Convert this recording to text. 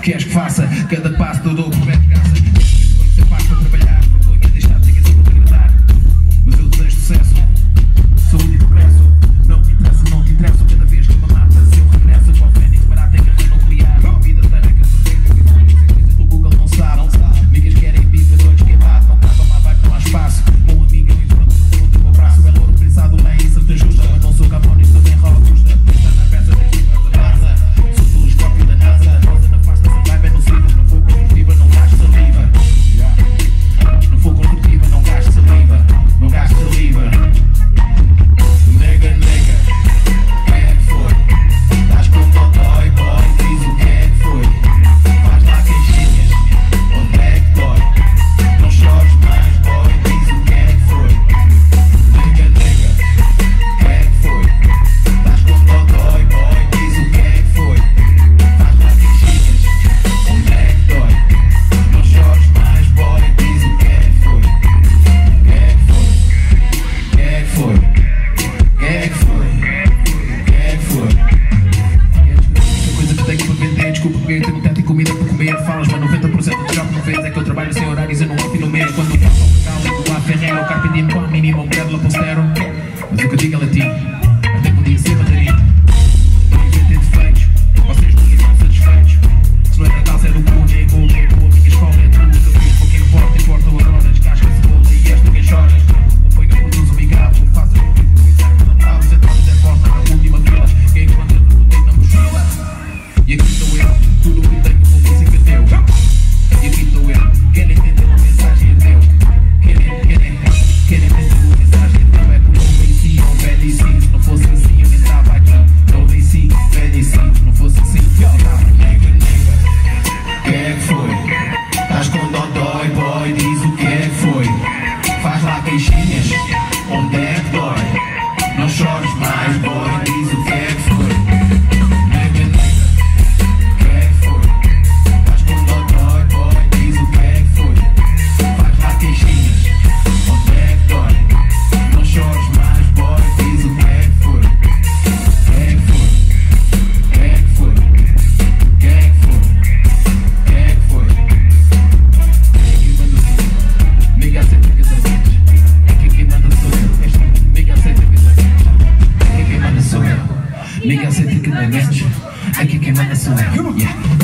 queres que faça? Cada passo do dou por graça. Ser fácil para trabalhar, vergonha deixar de ter para agradar. Mas eu desejo sucesso, saúde e progresso. Não me interessa, não te interessa. Cada vez que me matas, eu regresso para o Fênix, barato em guerra nuclear. A vida inteira que eu sou feito, coisas que o Google não sabe. Amigas querem bifes, olhos queimados, não cabe uma vibe, não há espaço. Bom amigo, eu encontro no último abraço. É louro pensado na incerta justa, mas não sou capone, estou bem robusta. Pensar na peça da equipa da casa. Sou o telescópio da NASA. Rosa na face dessa vibe é nociva. Não for construtiva, não gasto saliva. Não for construtiva, não gasto saliva. Não gasto saliva. Nega, nega, quem é que foi? Estás com dodói, boy, diz o que é que foi. Faz lá queixinhas, onde é que dói? Não chores mais, boy, diz o que é que foi. Nega, nega, quem é que foi? Estás com dodói, boy, diz o que é que foi. Faz lá queixinhas, onde é que dói? Não chores mais, boy, diz o que é que foi. Quem é que foi? Quem é que foi? Quem é que foi? Quem é que foi? Essa coisa que tenho para vender, desculpa porque tenho teto e comida para comer. Falas, mas 90% do job não vês. É que eu trabalho sem horários, eu não ontem no mês. Quando faço o legal, ligo a Ferreira, o Carpe Diem com a mínima, um Pedro Postero. Mas o que eu digo é latim, até podia ser mandarim. Não inventei defeitos, vocês nunca estão satisfeitos. Se não é Natal, se é do cu, nego, a minha escola é tudo. Eu fiz pouco importa, importa o agora, descasca a cebola e és tu quem choras. Acompanho, produzo, me gravo, faço o que quiser, Natal, os atores é porta na última fila. Quem encontra tudo tem na mochila. E aqui estou eu, tudo o que tenho com música teu. E aqui estou eu, querem entender a mensagem é teu. Querem entender a mensagem é teu. É como eu venci, ou velho e sim. Se não fosse assim, eu nem estava aqui. Eu venci, velho e sim. Se não fosse assim, eu estava nega, nega. Quem é que foi? Estás com dodói, boy, diz o que é que foi. Faz lá queixinhas, onde é que dói? Não chores mais, boy, diz o que é que foi. Nega, nega, quem é que foi? Estás com dodói, boy, diz o que é que foi. Faz lá queixinhas, onde é que dói? Não chores mais, boy, diz o que é que foi. Quem é que foi? Quem é que foi? Quem é que foi? Quem é que foi? Quem manda sou eu? Nega aceita casamentos. É que quem manda sou eu. Nega aceita casamentos. É que quem manda sou eu. Nega aceita casamentos. É que quem manda sou eu. Yeah.